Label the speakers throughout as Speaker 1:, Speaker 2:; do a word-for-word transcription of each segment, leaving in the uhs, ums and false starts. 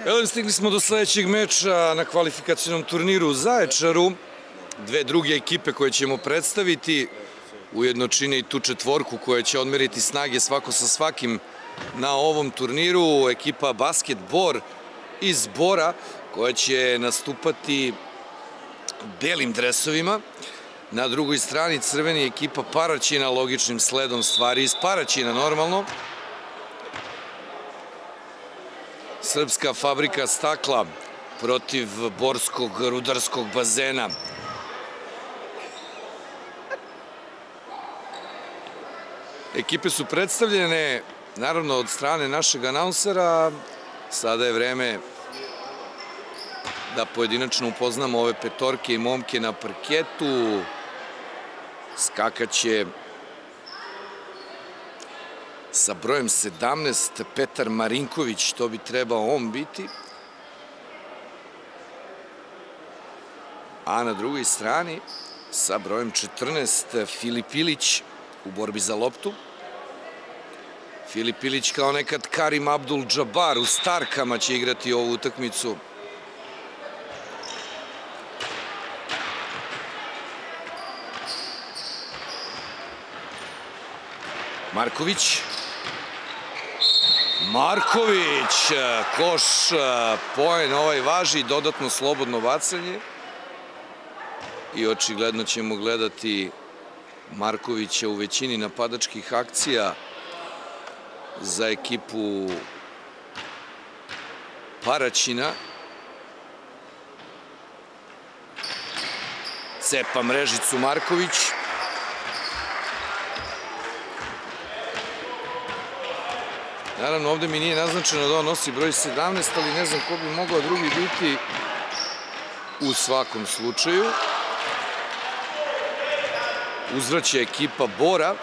Speaker 1: Elem, stigli smo do sledećeg meča na kvalifikacionom turniru u Zaječaru. Dve druge ekipe koje ćemo predstaviti, ujedno čine i tu četvorku koja će odmeriti snage svako sa svakim na ovom turniru. Ekipa Basket Bor iz Bora koja će nastupati belim dresovima. Na drugoj strani crveni ekipa Paraćina, logičnim sledom stvari iz Paraćina normalno. Srpska fabrika stakla protiv borskog rudarskog bazena. Ekipe su predstavljene, naravno, od strane našeg anaunsera. Sada je vreme da pojedinačno upoznamo ove petorke i momke na parketu. Skakaće sa brojem sedamnaest Petar Marinković, to bi trebao on biti. A na drugoj strani sa brojem četrnaest Filip Ilić u borbi za loptu. Filip Ilić kao nekad Karim Abdul-Džabar u Starkama će igrati ovu utakmicu. Marković. Marković, koš, poen ovaj važi, dodatno slobodno bacanje. I očigledno ćemo gledati Markovića u većini napadačkih akcija za ekipu Paraćina. Cepa mrežicu Marković. Naravno, ovde mi nije naznačeno da on nosi broj sedamnaest, ali ne znam ko bi mogao drugi biti u svakom slučaju. Uzvraća ekipa Bora.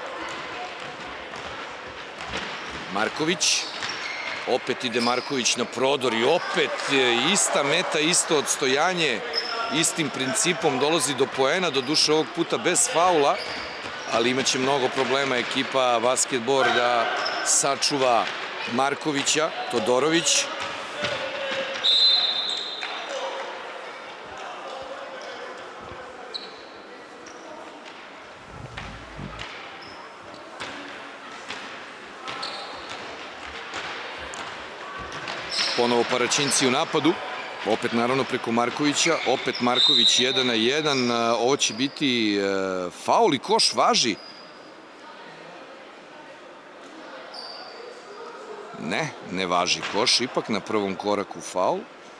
Speaker 1: Marković. Opet ide Marković na prodor i opet ista meta, isto odstojanje. Istim principom dolazi do poena, do duše ovog puta bez faula, ali imaće mnogo problema ekipa Basket Bor da sačuva Markovića. Todorović. Ponovo Paraćinci u napadu. Opet naravno preko Markovića. Opet Marković jedan na jedan. Ovo će biti faul i koš važi. Ne, ne važi koš. Ipak na prvom koraku faul.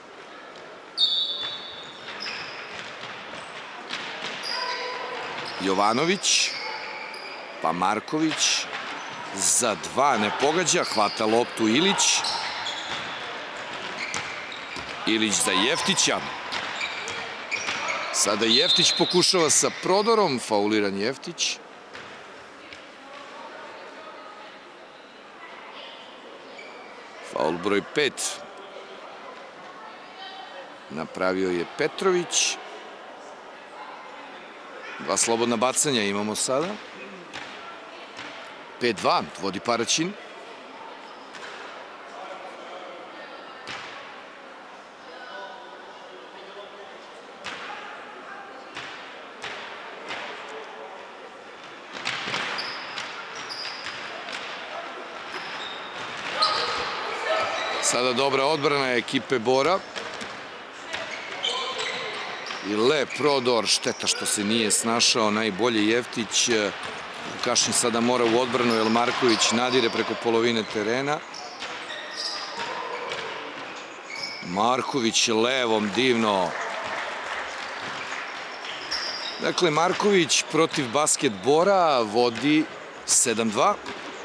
Speaker 1: Jovanović. Pa Marković. Za dva ne pogađa. Hvata loptu Ilić. Ilić za Jeftića. Sada Jeftić pokušava sa prodorom. Fauliran Jeftić. Faul broj pet. Napravio je Petrović. Dva slobodna bacanja imamo sada. pet dva vodi Paraćin. Sada dobra odbrana ekipe Bora. I lep prodor, šteta što se nije snašao najbolje Jeftić. Vukašin sada mora u odbranu jer Marković nadire preko polovine terena. Marković levom, divno. Dakle, Marković protiv Basket Bora vodi sedam dva.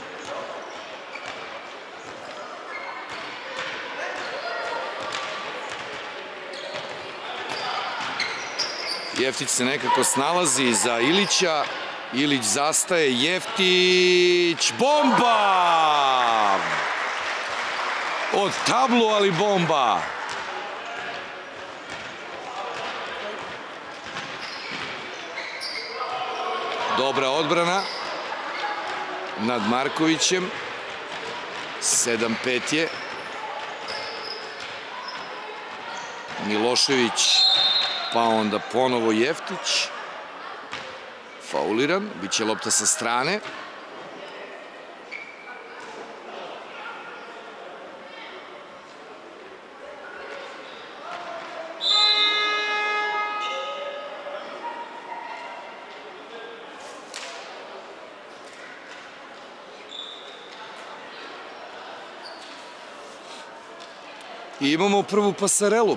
Speaker 1: Jeftić se nekako snalazi za Ilića. Ilić zastaje. Jeftić. Bomba! Od tablu, ali bomba. Dobra odbrana nad Markovićem. sedam pet je. Milošević, pa onda ponovo Jeftić. Fauliran, bit će lopta sa strane. I imamo prvu pasarelu.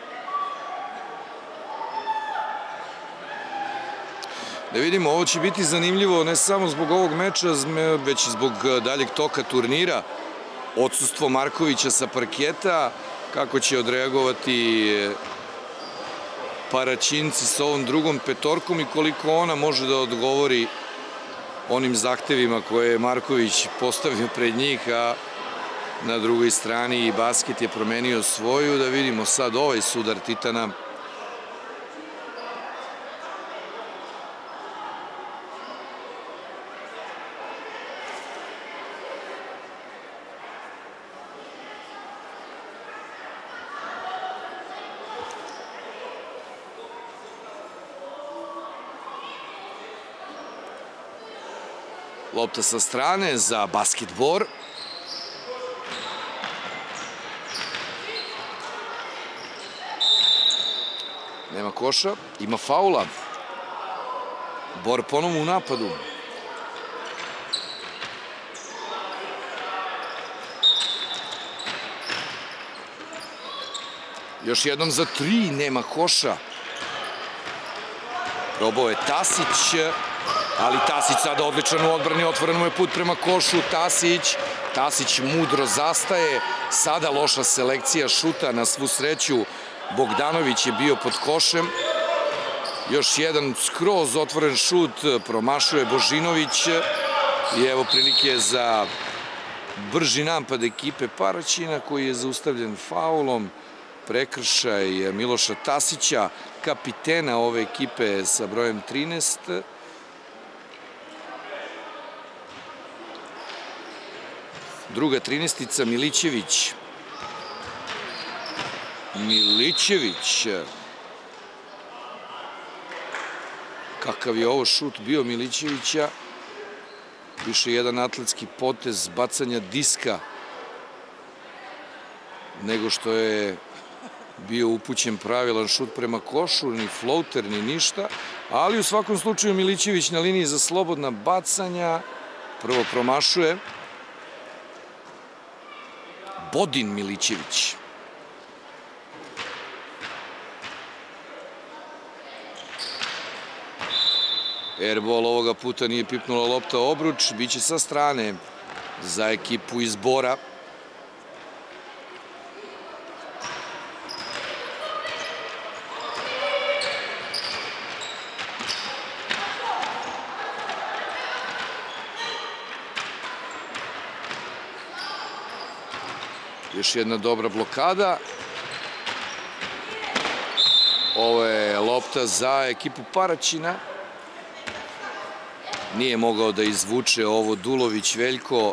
Speaker 1: Da vidimo, ovo će biti zanimljivo ne samo zbog ovog meča, već i zbog daljeg toka turnira. Odsustvo Markovića sa parketa, kako će odreagovati Paraćinci sa ovom drugom petorkom i koliko ona može da odgovori onim zahtevima koje je Marković postavio pred njih, a na drugoj strani i basket je promenio svoju. Da vidimo sad ovaj sudar Titana. Lopta sa strane za basketbor. Nema koša, ima faula. Bor ponovo u napadu. Još jednom za tri, nema koša. Probao je Tasić, ali Tasić sada odličan u odbrani, otvoren mu je put prema košu. Tasić, Tasić mudro zastaje, sada loša selekcija šuta, na svu sreću Bogdanović je bio pod košem. Još jedan skroz otvoren šut, promašuje Božinović i evo prilike za brži napad ekipe Paraćina koji je zaustavljen faulom. Prekršaj Miloša Tasića, kapitena ove ekipe sa brojem trinaest. Druga trinaestica Milićević. Milićević. Kakav je ovo šut bio Milićevića. Više jedan atletski potez bacanja diska nego što je bio upućen pravilan šut prema košu, ni floater, ni ništa. Ali u svakom slučaju Milićević na liniji za slobodna bacanja. Prvo promašuje Bodin Milićević. Airball ovoga puta nije pipnula lopta obruč, biće sa strane za ekipu iz Bora. Još jedna dobra blokada. Ovo je lopta za ekipu Paraćina. Nije mogao da izvuče ovo Dulović Veljko.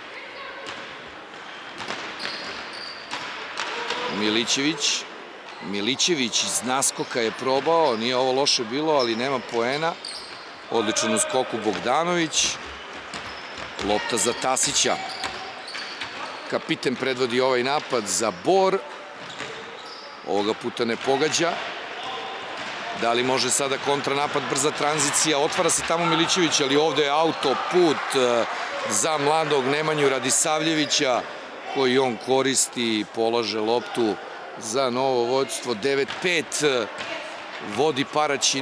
Speaker 1: Milićević. Milićević iz naskoka je probao, nije ovo loše bilo, ali nema poena. Odličan u skoku Bogdanović. Lopta za Tasića. Kapiten predvodi ovaj napad za Bor. Ovoga puta ne pogađa. Da li može sada kontranapad, brza tranzicija, otvara se tamo Milićević, ali ovde je autoput za mladog Nemanju Radisavljevića, koji on koristi i polaže loptu za novo vođstvo. devet pet vodi Paraćin.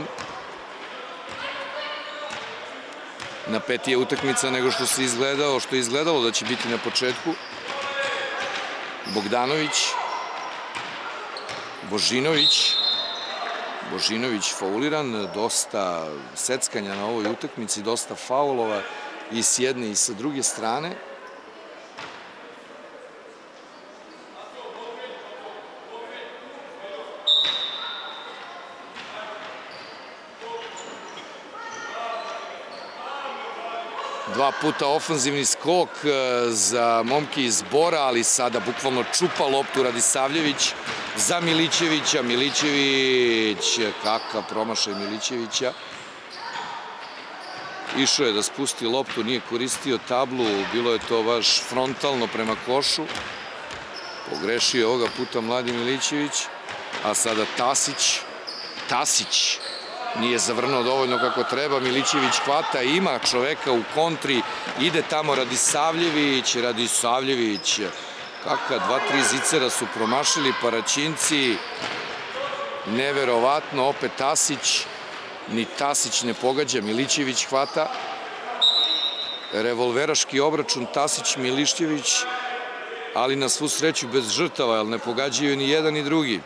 Speaker 1: Napetija utakmica nego što se izgledalo, što je izgledalo da će biti na početku. Bogdanović. Božinović. Božinović fauliran, dosta seckanja na ovoj utakmici, dosta faulova i s jedne i sa druge strane. Dva puta ofanzivni skok za momke iz Bora, ali sada bukvalno čupa loptu Radisavljević. za Milićevića. Milićević, kakav promašaj Milićevića. Išao je da spusti loptu, nije koristio tablu, bilo je to baš frontalno prema košu. Pogrešio je ovoga puta mladi Milićević, a sada Tasić. Tasić nije zavrnuo dovoljno kako treba, Milićević hvata, ima čoveka u kontri, ide tamo Radisavljević, Radisavljević, kakva dva, tri zicera su promašili Paraćinci, neverovatno, opet Tasić, ni Tasić ne pogađa, Milićević hvata, revolveraški obračun Tasić-Milićević, ali na svu sreću bez žrtava, jer ne pogađaju ni jedan ni drugi.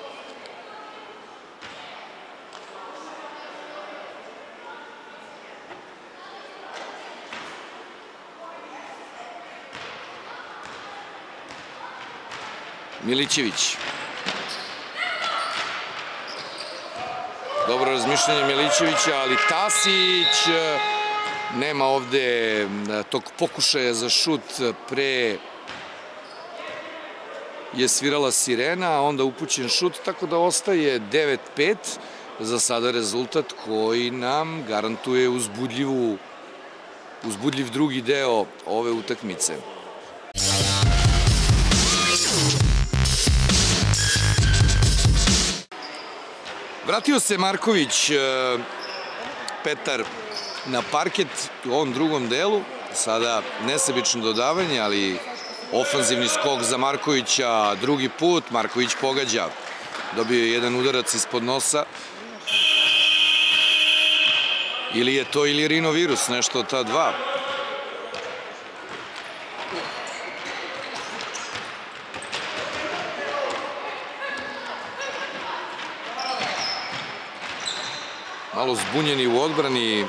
Speaker 1: Milićević. Dobro razmišljanje Milićevića, ali Tasić nema ovde tog pokušaja za šut, pre je svirala sirena, a onda upućen šut, tako da ostaje devet pet, za sada rezultat koji nam garantuje uzbudljivu, uzbudljiv drugi deo ove utakmice. Vratio se Marković, Petar, na parket u ovom drugom delu, sada nesebično dodavanje, ali ofanzivni skok za Markovića, drugi put, Marković pogađa, dobio je jedan udarac ispod nosa, ili je to ili rinovirus, nešto od ta dva. Malo zbunjeni u odbrani.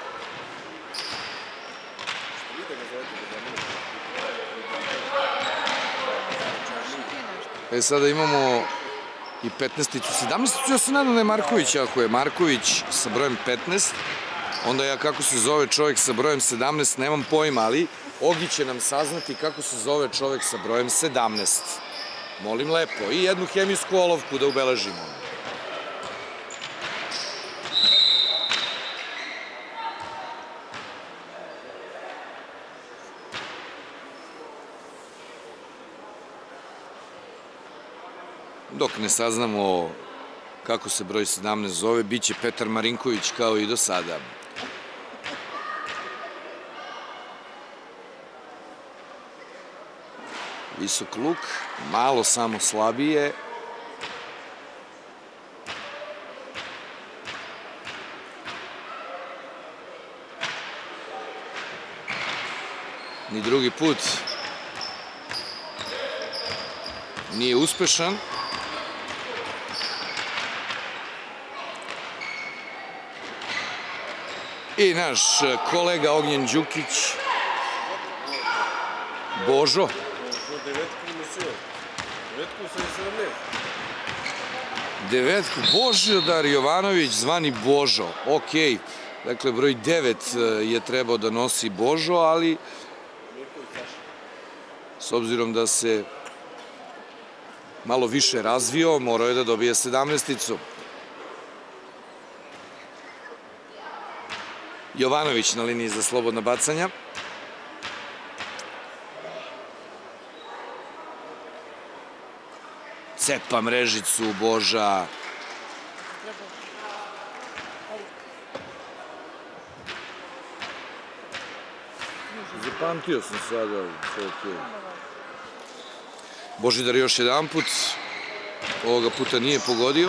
Speaker 1: E, sada imamo i petnaesticu, sedamnaesticu, ja se nadam da je Marković, ako je Marković sa brojem petnaest, onda ja kako se zove čovjek sa brojem sedamnaest, nemam pojma, ali Ogi će nam saznati kako se zove čovjek sa brojem sedamnaest. Molim lepo, i jednu hemijsku olovku da ubeležimo. Dok ne saznamo kako se broj sedamnaest zove, bit će Petar Marinković kao i do sada. Visok luk, malo samo slabije. Ni drugi put nije uspešan. I naš kolega Ognjen Đukić, Božo. Devetku, Božidar Jovanović, zvani Božo, okej. Dakle, broj devet je trebao da nosi Božo, ali s obzirom da se malo više razvio, morao je da dobije sedamnaesticu. Jovanović na liniji za slobodna bacanja. Cepa mrežicu Boža. Zapamtio sam sada. Božidar još jedan put. Ovoga puta nije pogodio.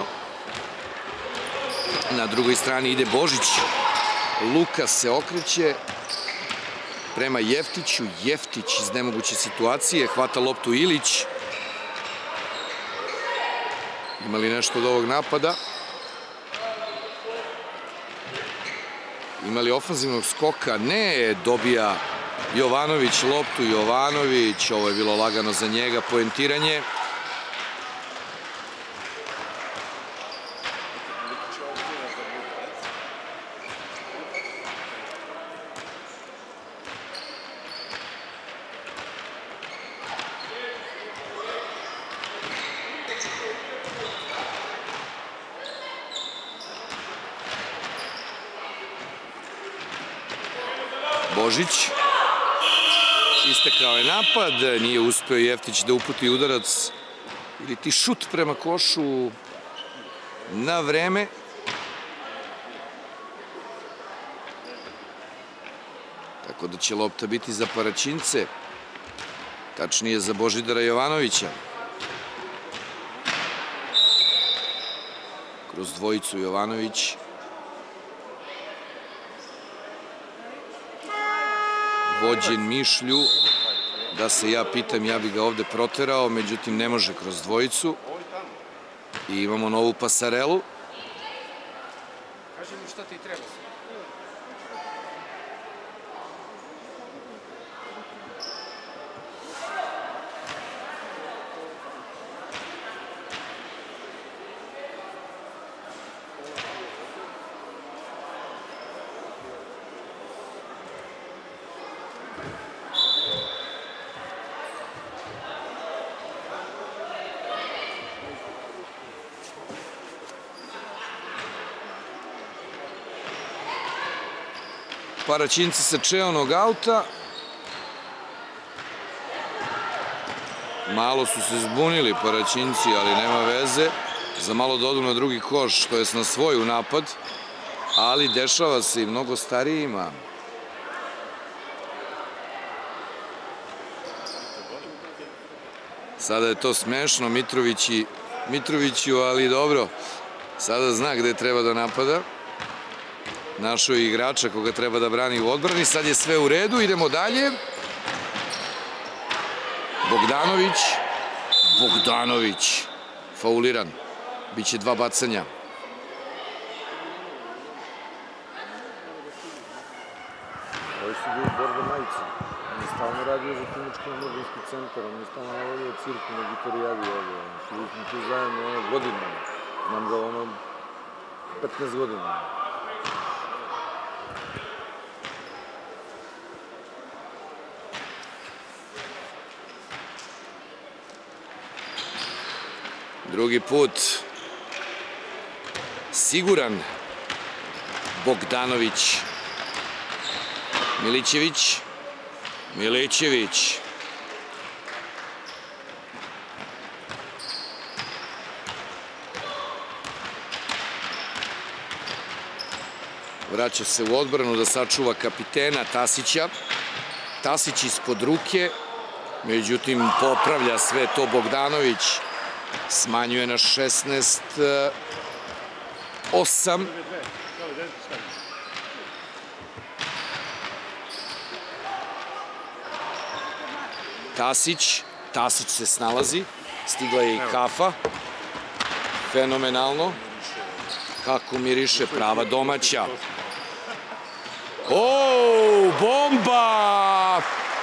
Speaker 1: Na drugoj strani ide Božić. Luka se okreće prema Jeftiću. Jeftić iz nemoguće situacije. Hvata loptu Ilić. Ima li nešto od ovog napada? Ima li ofanzivnog skoka? Ne, dobija Jovanović loptu. Jovanović, ovo je bilo lagano za njega, poentiranje. Božić. Istekao je napad, nije uspeo Jeftić da uputi udarac ili ti šut prema košu na vreme. Tako da će lopta biti za Paraćince, tačnije za Božidara Jovanovića. Kroz dvojicu Jovanović. Vođen mišlju, da se ja pitam, ja bi ga ovde proterao, međutim ne može kroz dvojicu. I imamo novu pasarelu.
Speaker 2: Kaži mi šta ti treba.
Speaker 1: Paraćinci sa čeonog auta. Malo su se zbunili Paraćinci, ali nema veze. Za malo da odu na drugi koš, to je na svoj u napad. Ali dešava se i mnogo starijima. Sada je to smešno Mitroviću, ali dobro. Sada zna gde treba da napada. Našao je igrača koga treba da brani u odbrani. Sad je sve u redu, idemo dalje. Bogdanović. Bogdanović. Fauliran. Biće dva bacanja.
Speaker 3: Ovi su bili borba majica. On je stalno radio za klinički omladinski centar. On je stalno navodio cirku na gitarijadi ovdje. Oni su tu zajedno godinama. Znam ga ono petnaest godina.
Speaker 1: Drugi put siguran Bogdanović. Milićević. Milićević. Vraća se u odbranu da sačuva kapitena Tasića. Tasić ispod ruke, međutim popravlja sve to Bogdanović. Smanjuje na šesnaest osam. Tasić. Tasić se snalazi. Stigla je i kafa. Fenomenalno. Kako miriše, prava domaća. O, bomba!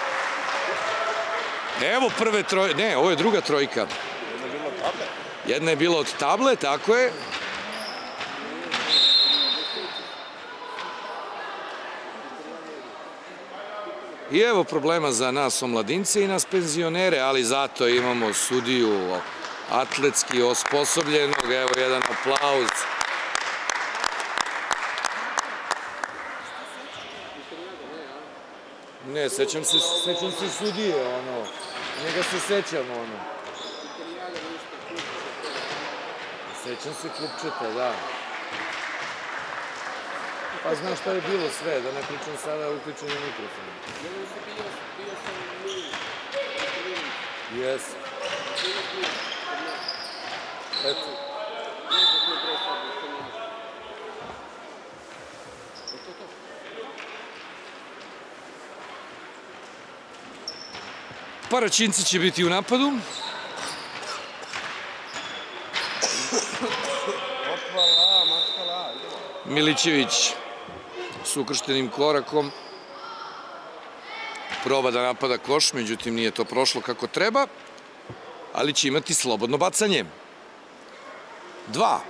Speaker 1: Evo prve trojke. Ne, ovo je druga trojka. Jedna je bila od table, tako je. I evo problema za nas omladince i nas penzionere, ali zato imamo sudiju atletski osposobljenog. Evo jedan aplauz. Ne, sećam se, sećam se sudije, ono. Njega se sećam, ono. Sećam se klupčeta, da. Pa znaš šta je bilo sve, da ne pričam sada uključen je mikrofon. Jes. Eto. Paraćinci će biti u napadu. Milićević s ukrštenim korakom proba da napada koš, međutim nije to prošlo kako treba, ali će imati slobodno bacanje. Dva.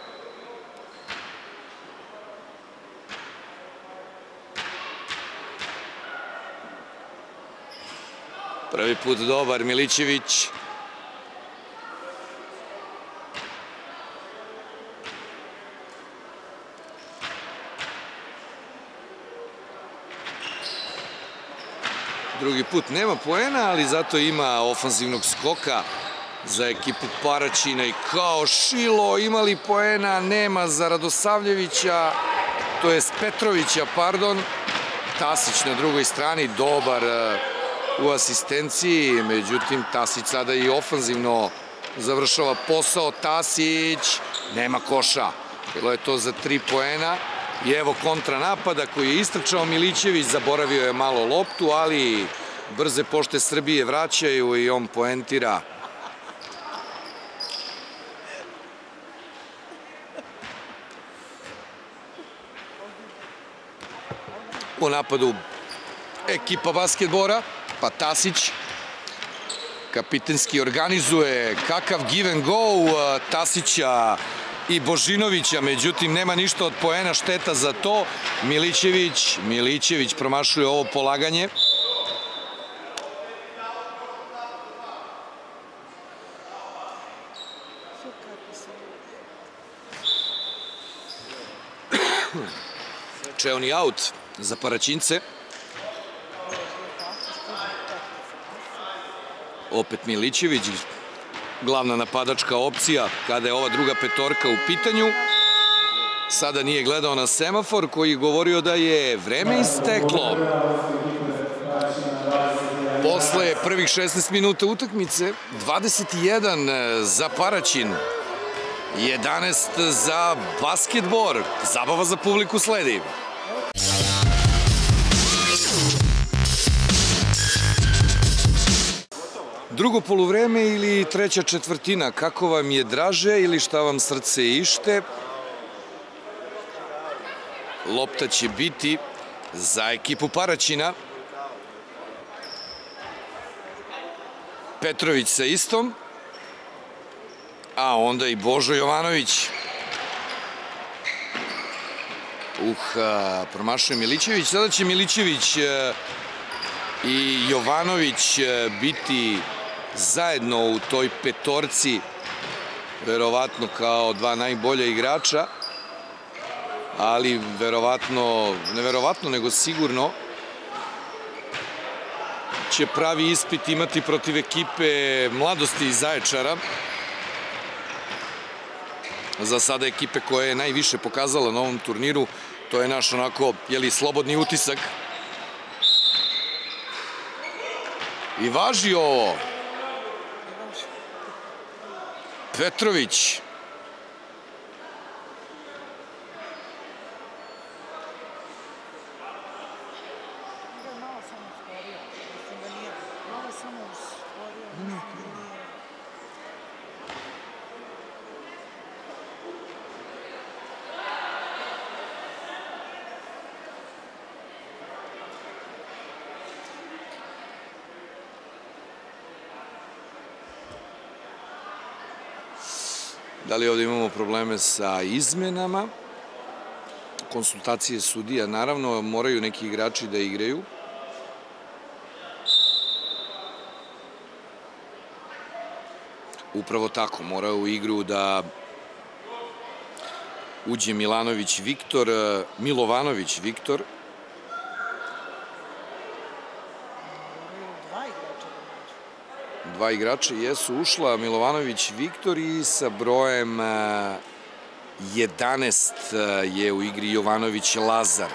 Speaker 1: Prvi put dobar Milićević. Drugi put nema poena, ali zato ima ofanzivnog skoka za ekipu Paraćina i kao Šilo imali poena, nema za Radosavljevića, to jest Petrovića, pardon. Tasić na drugoj strani, dobar u asistenciji, međutim Tasić sada i ofanzivno završava posao. Tasić, nema koša, bilo je to za tri poena i evo kontranapada koji je istrčao Milićević, zaboravio je malo loptu, ali brze pošte Srbije vraćaju i on poentira. U napadu ekipa basketbora, pa Tasić kapitenski organizuje kakav give and go Tasića i Božinovića, međutim nema ništa od poena, šteta za to. Milićević, Milićević promašuje ovo polaganje. Čeoni aut za Paraćince. Opet Milićević, glavna napadačka opcija kada je ova druga petorka u pitanju. Sada nije gledao na semafor koji je govorio da je vreme isteklo. Posle prvih šesnaest minuta utakmice, dvadeset jedan za Paraćin, jedanaest za basketbor. Zabava za publiku sledi. Drugo poluvreme ili treća četvrtina, kako vam je draže ili šta vam srce ište? Lopta će biti za ekipu Paraćina. Petrović sa istom, a onda i Božo Jovanović. Uh, promašuje Milićević. Sada će Milićević i Jovanović biti zajedno u toj petorci, verovatno kao dva najbolja igrača, ali verovatno, ne verovatno, nego sigurno će pravi ispit imati protiv ekipe Mladosti iz Zaječara. Za sada ekipe koja je najviše pokazala na ovom turniru, to je naš onako, jeli, slobodni utisak. I važi ovo. Petrović. Da li ovdje imamo probleme sa izmenama? Konsultacije sudija, naravno, moraju neki igrači da igraju. Upravo tako, mora u igru da uđe Milanović Viktor, Milovanović Viktor. Dva igrača jesu ušla, Milovanović Viktor i sa brojem jedanaest je u igri Jovanović Lazar.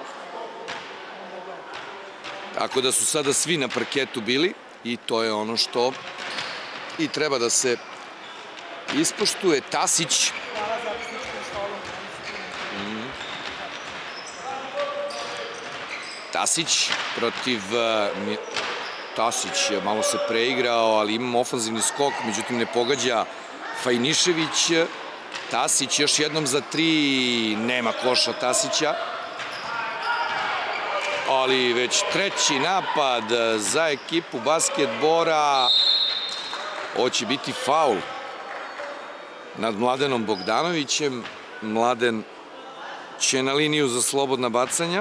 Speaker 1: Tako da su sada svi na parketu bili i to je ono što i treba da se ispoštuje. Tasić. Tasić protiv... Tasić malo se preigrao, ali imamo ofanzivni skok, međutim ne pogađa Fajnišević. Tasić još jednom za tri, nema koša Tasića. Ali već treći napad za ekipu basketbora. Ovo će biti faul nad Mladenom Bogdanovićem. Mladen će na liniju za slobodna bacanja.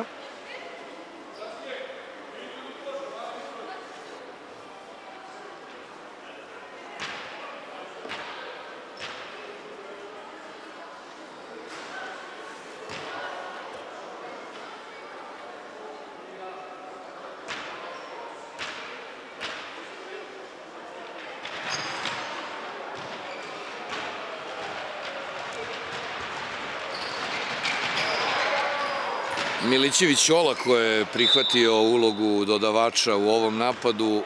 Speaker 1: Milićević olako je prihvatio ulogu dodavača u ovom napadu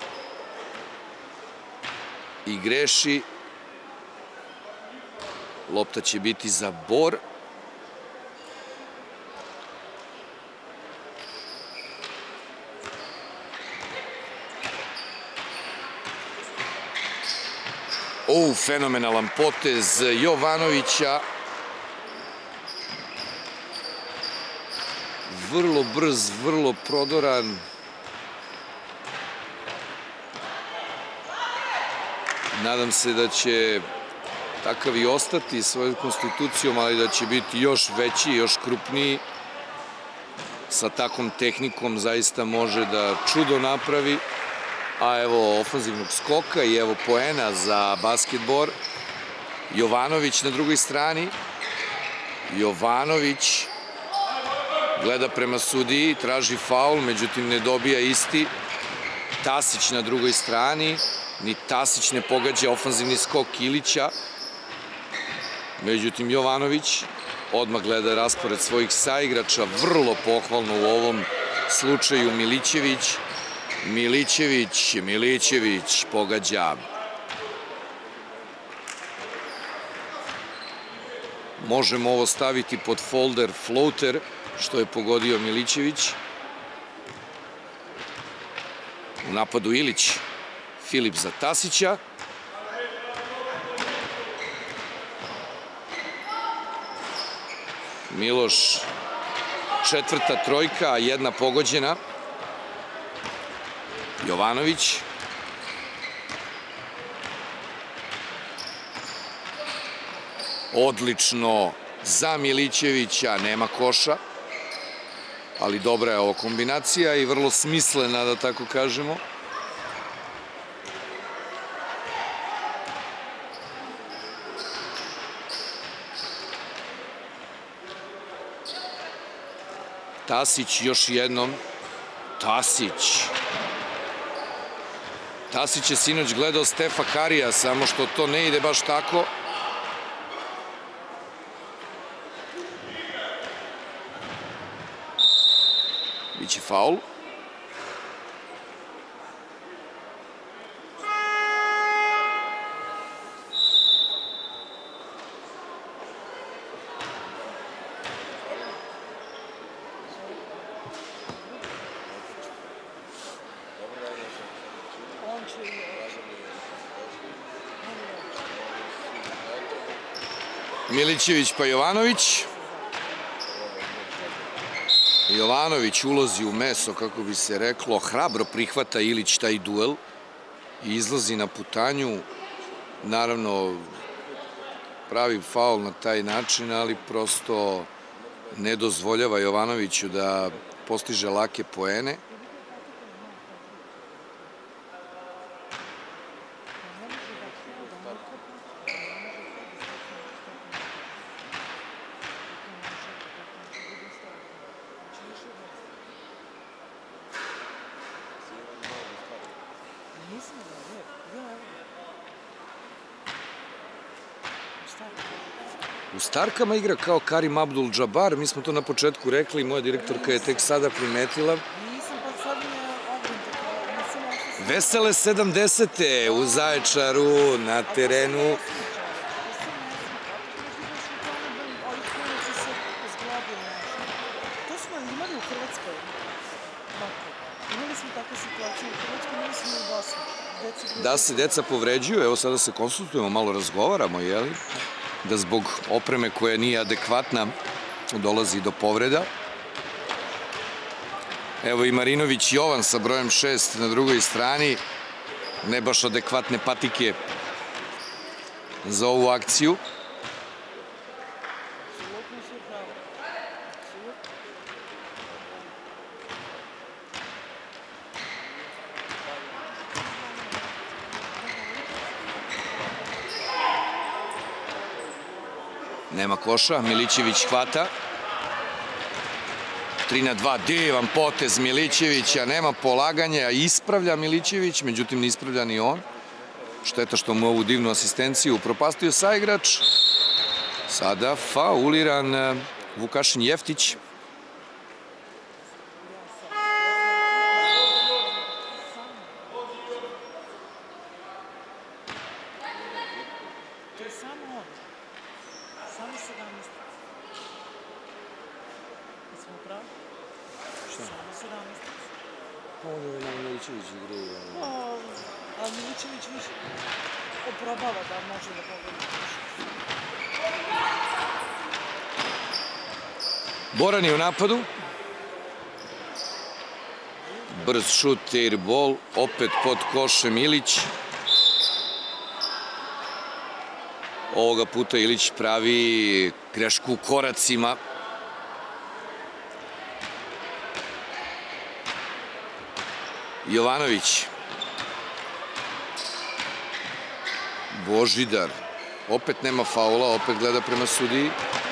Speaker 1: i greši. Lopta će biti za Bor. O, fenomenalan potez Jovanovića. Vrlo brz, vrlo prodoran. Nadam se da će takav i ostati svojom konstitucijom, ali da će biti još veći, još krupniji. Sa takvom tehnikom zaista može da čudo napravi. A evo ofanzivnog skoka i evo poena za basketbol. Jovanović na drugoj strani. Jovanović gleda prema sudiji, traži faul, međutim ne dobija isti. Tasić na drugoj strani. Ni Tasić ne pogađa ofanzivni skok Ilića. Međutim, Jovanović odmah gleda raspored svojih saigrača. Vrlo pohvalno u ovom slučaju Milićević. Milićević, Milićević pogađa. Možemo ovo staviti pod folder floater, što je pogodio Milićević. U napadu Ilić, Filip za Tasića. Miloš, četvrta trojka, jedna pogođena. Jovanović. Odlično za Milićevića, nema koša, ali dobra je ovo kombinacija i vrlo smislena, da tako kažemo. Tasić još jednom. Tasić. Tasić je sinoć gledao Stefa Karija, samo što to ne ide baš tako. Biće faul. Milićević pa Jovanović. Jovanović ulazi u meso, kako bi se reklo, hrabro prihvata Ilić taj duel i izlazi na putanju. Naravno, pravi faul na taj način, ali prosto ne dozvoljava Jovanoviću da postiže lake poene. U Starkama igra kao Karim Abdul-Džabar, mi smo to na početku rekli, moja direktorka je tek sada primetila. Vesele sedamdesete u Zaječaru na terenu.
Speaker 2: To smo imali u Hrvatskoj. Imali smo takve situacije u Hrvatskoj, imali smo i u Bosni.
Speaker 1: Da se deca povređuju, evo sada se konsultujemo, malo razgovaramo, jeli? Da zbog opreme koja nije adekvatna dolazi do povreda. Evo i Marinović Jovan sa brojem šest na drugoj strani. Ne baš adekvatne patike za ovu akciju. Nema koša, Milićević hvata. tri na dva, divan potez Milićevića, nema polaganja, ispravlja Milićević, međutim ne ispravlja ni on. Šteta što mu ovu divnu asistenciju upropastio saigrač. Sada fauliran Vukašin Jeftić.
Speaker 2: Samo on. Samo sedamnaest. Jesmo pravi?
Speaker 3: Šta?
Speaker 2: Samo sedamnaest.
Speaker 3: Ovdje je nam Milićević igraju.
Speaker 2: A Milićević više oprobava da može da pogodi.
Speaker 1: Boran je u napadu. Brz šut, air ball, opet pod košem Ilić. Ovoga puta Ilić pravi grešku u koracima. Jovanović. Božidar. Opet nema faula, opet gleda prema sudiji.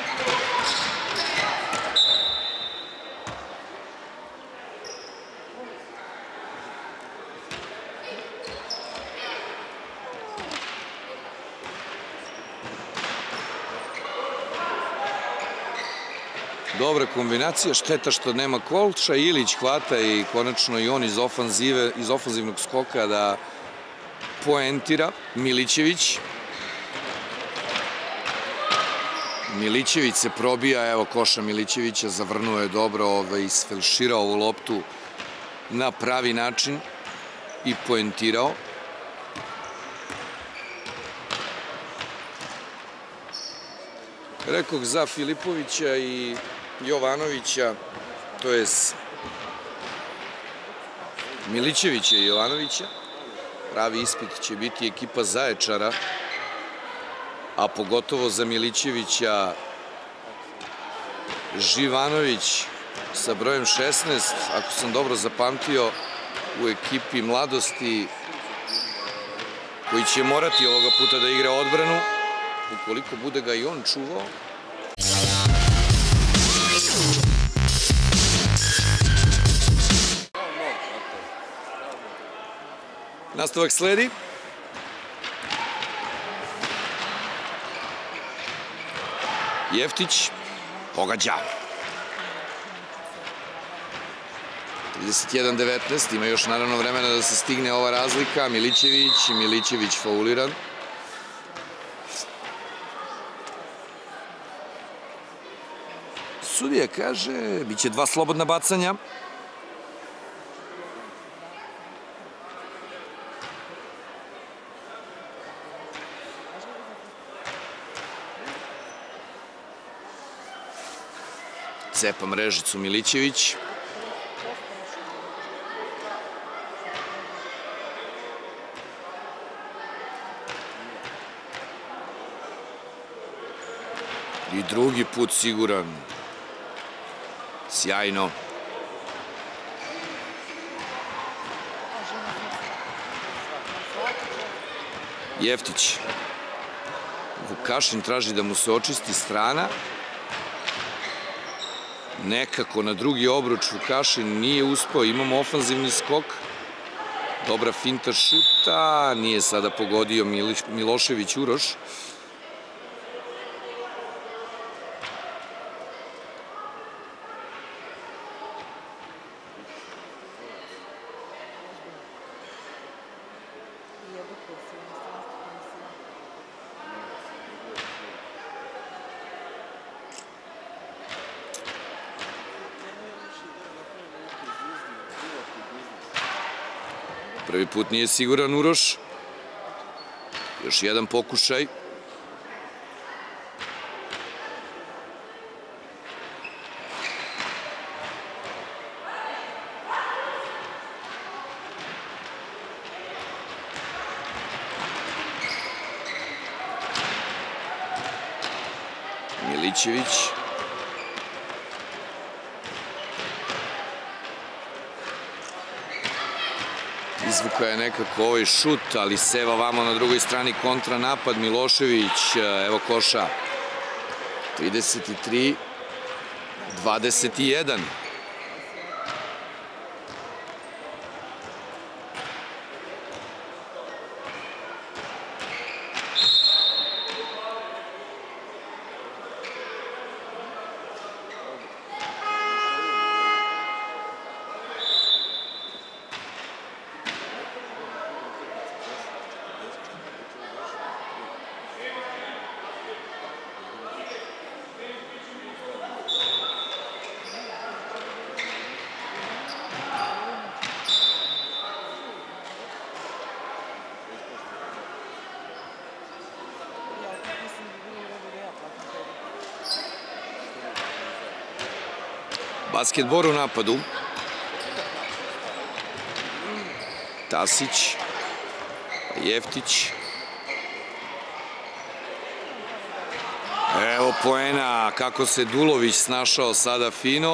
Speaker 1: Dobra kombinacija, šteta što nema Kolča, Ilić hvata i konačno i on iz ofanzive, iz ofanzivnog skoka da poentira. Milićević. Milićević se probija, evo koša Milićevića, zavrnuo je dobro, ovaj, isfelširao ovu loptu na pravi način i poentirao. Rekoh za Filipovića i Jovanovića, to je Milićevića i Jovanovića. Pravi ispit će biti ekipa Zaječara, a pogotovo za Milićevića Živanović sa brojem šesnaest, ako sam dobro zapamtio, u ekipi Mladosti, koji će morati ovoga puta da igra odbranu, ukoliko bude ga i on čuvao. Nastavak sledi. Jeftić pogađa. trideset jedan devetnaest, ima još naravno vremena da se stigne ova razlika. Milićević, Milićević fauliran. Sudija kaže, biće dva slobodna bacanja. Cepa mrežicu Milićević. I drugi put siguran. Sjajno. Jeftić. Vukašin traži da mu se očisti strana. Nekako na drugi obruč Vukašin nije uspeo, imamo ofanzivni skok. Dobra finta šuta, nije sada pogodio Milošević Uroš. Prvi put nije siguran Uroš. Još jedan pokušaj. Milićević. Izvuka je nekako ovaj šut, ali seva vamo na drugoj strani kontranapad. Milošević, evo koša. trideset tri dvadeset jedan. Basketbol u napadu. Tasić. Jeftić. Evo poena, kako se Dulović snašao sada fino.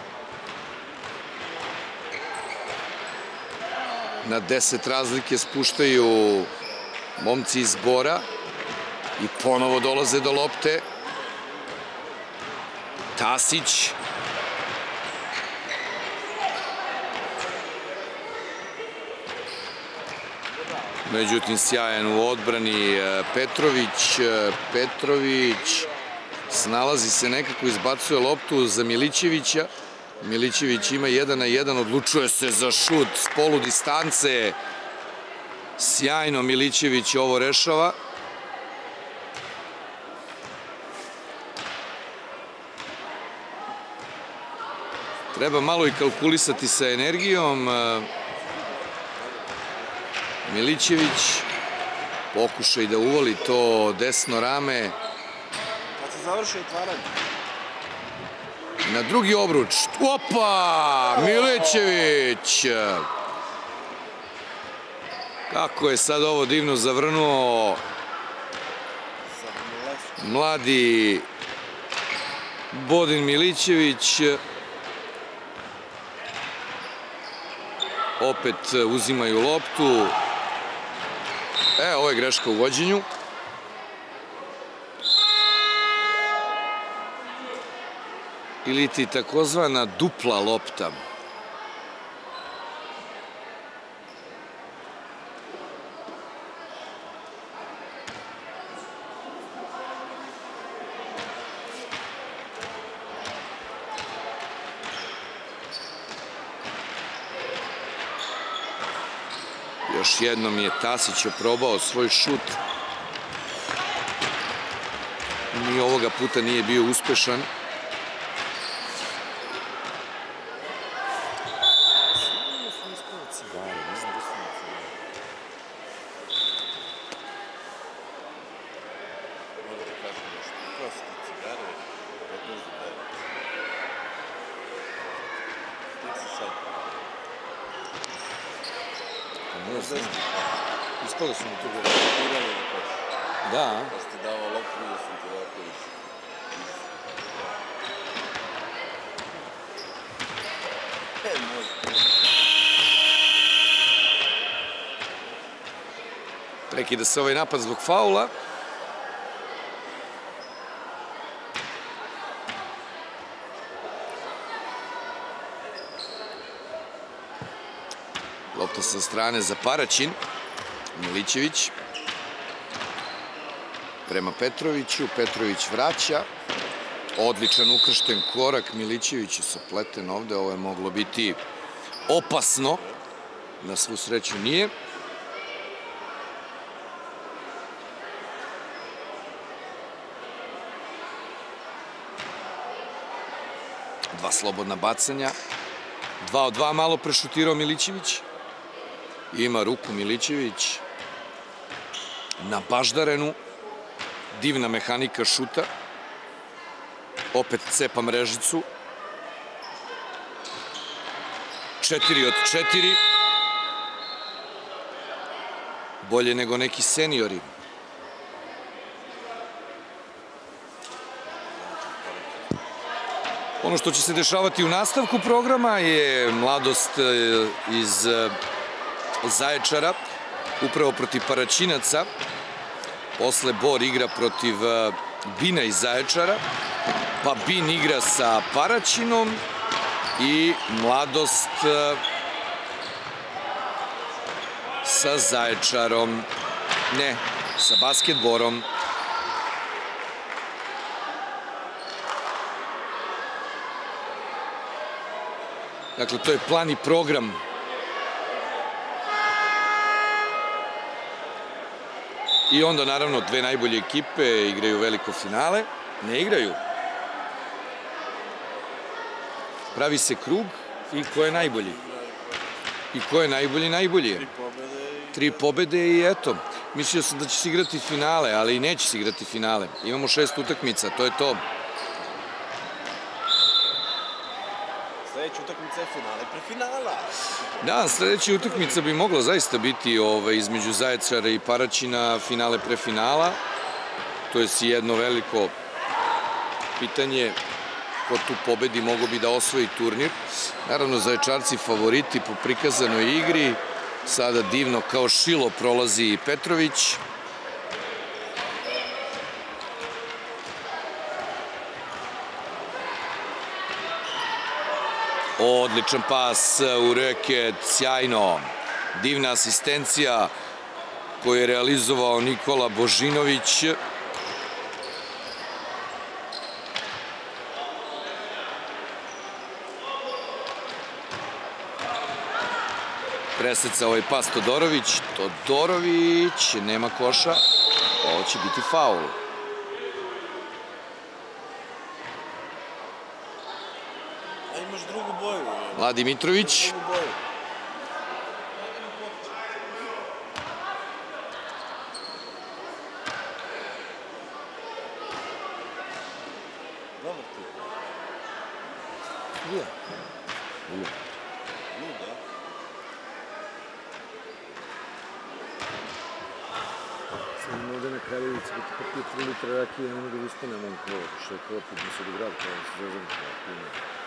Speaker 1: Na deset razlike spuštaju momci iz Bora i ponovo dolaze do lopte. Tasić. Međutim, sjajan u odbrani Petrović. Petrović snalazi se nekako, izbacuje loptu za Milićevića. Milićević ima jedan na jedan, odlučuje se za šut s polu distance. Sjajno Milićević ovo rešava. Treba malo i kalkulisati sa energijom. Milićević pokušaj da uvali to desno rame.
Speaker 4: Kad se završi otvaranje.
Speaker 1: Na drugi obruč. Opa! Milićević! Kako je sad ovo divno zavrnuo mladi Bodin Milićević. Opet uzimaju loptu. E, ovo je greška u vođenju. Ili ti takozvana dupla lopta. Još jednom je Tasić oprobao svoj šut. Ni ovoga puta nije bio uspešan. Ispalo su mi tu bilo. Da.
Speaker 4: Da ste dao loptu i da sam te ovako išao. E, možda.
Speaker 1: Prekida se ovaj napad zbog faula. Lopta sa strane za Paraćin. Milićević. Prema Petroviću. Petrović vraća. Odličan ukršten korak. Milićević je sapleten ovde. Ovo je moglo biti opasno. Na svu sreću nije. Dva slobodna bacanja. Dva od dva malo prešutirao Milićević. Ima ruku Milićević na baždarenu. Divna mehanika šuta. Opet cepa mrežicu. Četiri od četiri. Bolje nego neki seniori. Ono što će se dešavati u nastavku programa je mladost iz Zaječara, upravo protiv Paraćinaca. Posle Bor igra protiv Bina iz Zaječara, pa Bin igra sa Paraćinom i mladost sa Zaječarom, ne, sa Basketborom. Dakle, to je plan i program. I onda, naravno, dve najbolje ekipe igraju veliko finale. Ne igraju. Pravi se krug i ko je najbolji. I ko je najbolji, najbolji je. Tri pobede i eto. Mislio sam da će se igrati finale, ali i neće se igrati finale. Imamo šest utakmica, to je to.
Speaker 4: Sljedeća utakmica je finale pre finala.
Speaker 1: Da, sledeća utakmica bi mogla zaista biti ove, između Zaječara i Paraćina, finale pre finala. To je jedno veliko pitanje. Ko tu pobedi mogo bi da osvoji turnir. Naravno, Zaječarci favoriti po prikazanoj igri. Sada divno kao šilo prolazi Petrović. Odličan pas u reket, sjajno. Divna asistencija koju je realizovao Nikola Božinović. Preseca ovaj pas Todorović. Todorović, nema koša. Ovo će biti faul.
Speaker 4: A imaš drugu boju.
Speaker 1: Vladi Mitrović.
Speaker 4: Drugu boju. Dobar ti.
Speaker 3: Gdje? Gdje?
Speaker 4: Luda.
Speaker 3: Sam ovde na Kraljevici, kad ti popije tri litra rakije, ne mogu da ustane na mom krovu, što je krov, mi se odigrav, kao da se zezam kao.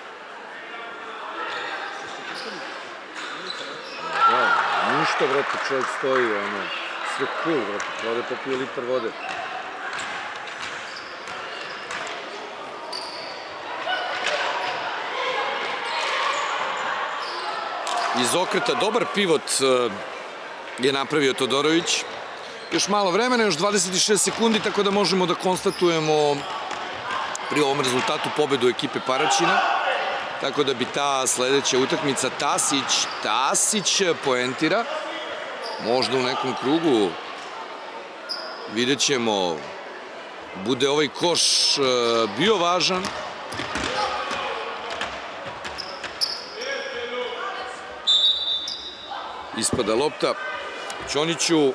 Speaker 3: Da, ništa, vrati, čovjek stoji, ono, sve cool, vrati, kao da je popio litar vode.
Speaker 1: Iz okreta dobar pivot je napravio Todorović. Još malo vremena, još dvadeset šest sekundi, tako da možemo da konstatujemo pri ovom rezultatu pobedu ekipe Paraćina. Tako da bi ta sledeća utakmica Tasić, Tasić poentira. Možda u nekom krugu. Vidjet ćemo. Bude ovaj koš bio važan. Ispada lopta Ćoniću.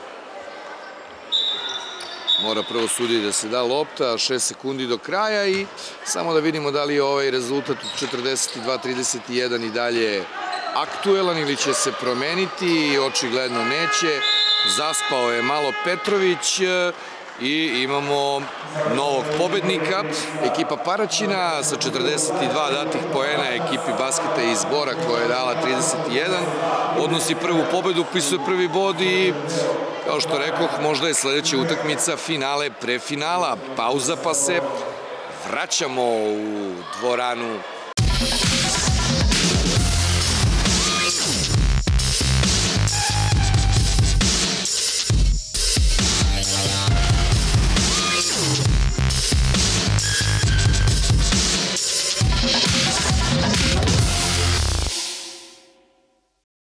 Speaker 1: Mora prvo sudi da se da lopta, šest sekundi do kraja i samo da vidimo da li je ovaj rezultat od četrdeset dva trideset jedan i dalje aktuelan ili će se promeniti. Očigledno neće. Zaspao je malo Petrović i imamo novog pobednika. Ekipa Paraćina sa četrdeset dva datih poena ekipi basketa iz Bora koja je dala trideset jedan. Odnosi prvu pobedu, upisuje prvi bod i kao što rekoh, možda je sledeća utakmica finale pre finala. Pauza pa se vraćamo u dvoranu